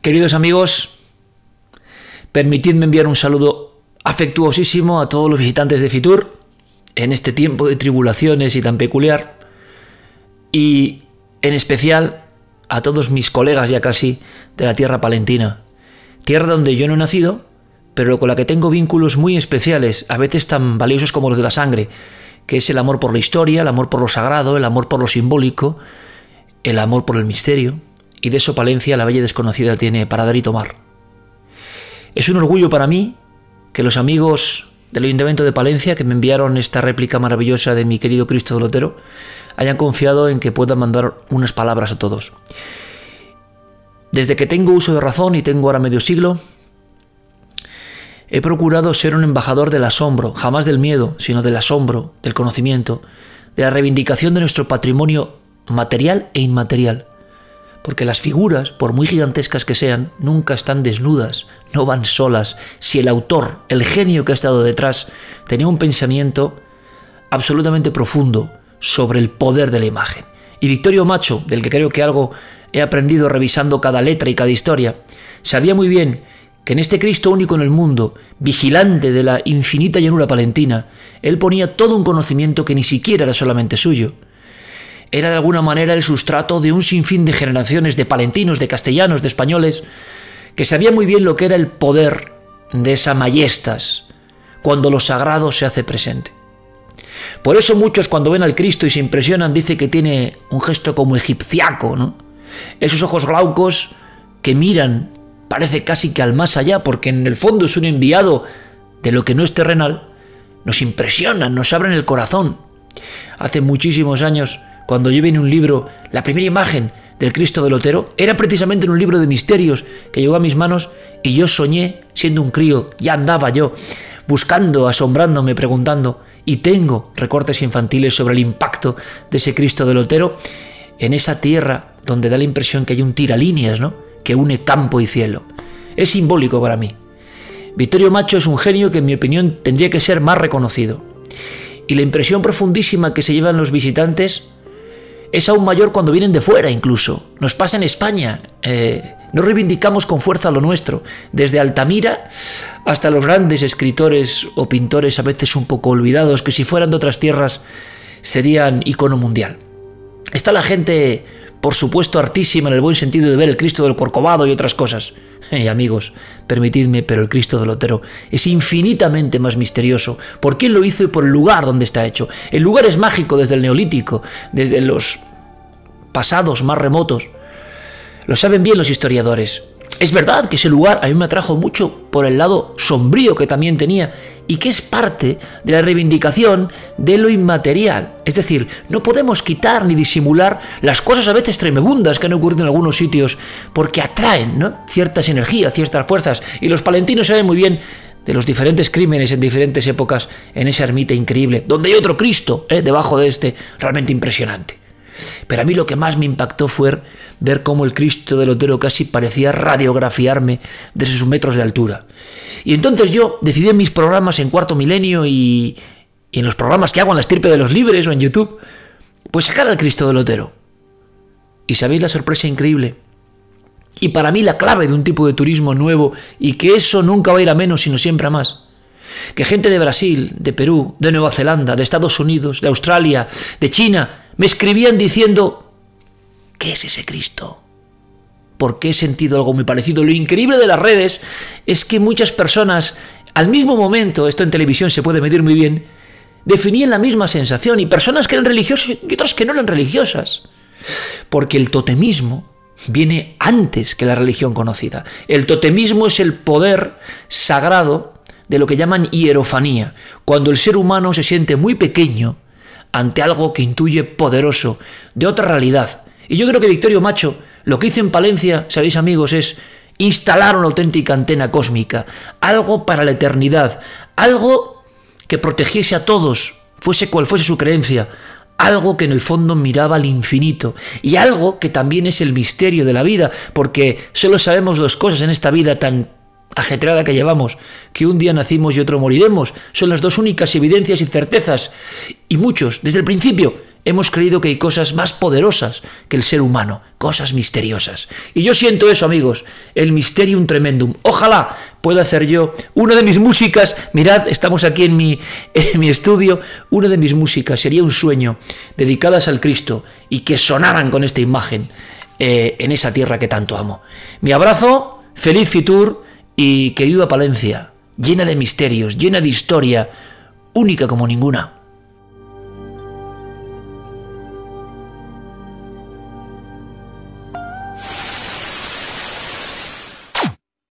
Queridos amigos, permitidme enviar un saludo afectuosísimo a todos los visitantes de Fitur en este tiempo de tribulaciones y tan peculiar, y en especial a todos mis colegas ya casi de la tierra palentina, tierra donde yo no he nacido, pero con la que tengo vínculos muy especiales, a veces tan valiosos como los de la sangre, que es el amor por la historia, el amor por lo sagrado, el amor por lo simbólico, el amor por el misterio, y de eso Palencia, la bella desconocida, tiene para dar y tomar. Es un orgullo para mí que los amigos del Ayuntamiento de Palencia, que me enviaron esta réplica maravillosa de mi querido Cristo del Otero, hayan confiado en que pueda mandar unas palabras a todos. Desde que tengo uso de razón, y tengo ahora medio siglo, he procurado ser un embajador del asombro, jamás del miedo, sino del asombro, del conocimiento, de la reivindicación de nuestro patrimonio material e inmaterial. Porque las figuras, por muy gigantescas que sean, nunca están desnudas, no van solas. Si el autor, el genio que ha estado detrás, tenía un pensamiento absolutamente profundo sobre el poder de la imagen. Y Vittorio Macho, del que creo que algo he aprendido revisando cada letra y cada historia, sabía muy bien que en este Cristo único en el mundo, vigilante de la infinita llanura palentina, él ponía todo un conocimiento que ni siquiera era solamente suyo. Era de alguna manera el sustrato de un sinfín de generaciones de palentinos, de castellanos, de españoles, que sabían muy bien lo que era el poder de esa majestas, cuando lo sagrado se hace presente. Por eso muchos, cuando ven al Cristo y se impresionan, dicen que tiene un gesto como egipciaco, ¿no? Esos ojos glaucos que miran, parece casi que al más allá, porque en el fondo es un enviado de lo que no es terrenal, nos impresionan, nos abren el corazón. Hace muchísimos años, cuando yo vi en un libro la primera imagen del Cristo del Otero, era precisamente en un libro de misterios que llegó a mis manos, y yo soñé, siendo un crío, ya andaba yo buscando, asombrándome, preguntando, y tengo recortes infantiles sobre el impacto de ese Cristo del Otero en esa tierra donde da la impresión que hay un tiralíneas, ¿no?, que une campo y cielo. Es simbólico para mí. Vittorio Macho es un genio que, en mi opinión, tendría que ser más reconocido. Y la impresión profundísima que se llevan los visitantes es aún mayor cuando vienen de fuera incluso. Nos pasa en España. No reivindicamos con fuerza lo nuestro. Desde Altamira hasta los grandes escritores o pintores, a veces un poco olvidados, que si fueran de otras tierras serían icono mundial. Está la gente, por supuesto, hartísima en el buen sentido de ver el Cristo del Corcovado y otras cosas. Amigos, permitidme, pero el Cristo del Otero es infinitamente más misterioso por quién lo hizo y por el lugar donde está hecho. El lugar es mágico desde el Neolítico, desde los pasados más remotos. Lo saben bien los historiadores. Es verdad que ese lugar a mí me atrajo mucho por el lado sombrío que también tenía, y que es parte de la reivindicación de lo inmaterial. Es decir, no podemos quitar ni disimular las cosas a veces tremebundas que han ocurrido en algunos sitios, porque atraen, ¿no?, ciertas energías, ciertas fuerzas, y los palentinos saben muy bien de los diferentes crímenes en diferentes épocas en esa ermita increíble, donde hay otro Cristo, debajo de este, realmente impresionante. Pero a mí lo que más me impactó fue ver cómo el Cristo del Otero casi parecía radiografiarme desde sus metros de altura. Y entonces yo decidí en mis programas en Cuarto Milenio y en los programas que hago en La Estirpe de los Libres o en YouTube, pues sacar al Cristo del Otero. Y sabéis la sorpresa increíble. Y para mí la clave de un tipo de turismo nuevo, y que eso nunca va a ir a menos sino siempre a más. Que gente de Brasil, de Perú, de Nueva Zelanda, de Estados Unidos, de Australia, de China, me escribían diciendo: ¿qué es ese Cristo? Porque he sentido algo muy parecido. Lo increíble de las redes es que muchas personas, al mismo momento, esto en televisión se puede medir muy bien, definían la misma sensación, y personas que eran religiosas y otras que no eran religiosas. Porque el totemismo viene antes que la religión conocida. El totemismo es el poder sagrado de lo que llaman hierofanía, cuando el ser humano se siente muy pequeño ante algo que intuye poderoso, de otra realidad. Y yo creo que Vittorio Macho lo que hizo en Palencia, sabéis amigos, es instalar una auténtica antena cósmica, algo para la eternidad, algo que protegiese a todos, fuese cual fuese su creencia, algo que en el fondo miraba al infinito, y algo que también es el misterio de la vida, porque solo sabemos dos cosas en esta vida tan ajetreada que llevamos, que un día nacimos y otro moriremos. Son las dos únicas evidencias y certezas, y muchos, desde el principio, hemos creído que hay cosas más poderosas que el ser humano, cosas misteriosas. Y yo siento eso, amigos, el Mysterium Tremendum. Ojalá pueda hacer yo una de mis músicas. Mirad, estamos aquí en mi estudio. Una de mis músicas sería un sueño, dedicadas al Cristo y que sonaran con esta imagen en esa tierra que tanto amo. Mi abrazo, feliz Fitur y que viva Palencia, llena de misterios, llena de historia, única como ninguna.